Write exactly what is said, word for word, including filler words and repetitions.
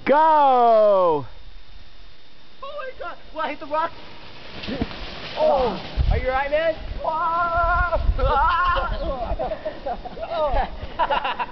Go! Oh my god! Will I hit the rock? Oh! Are you alright, man? Oh!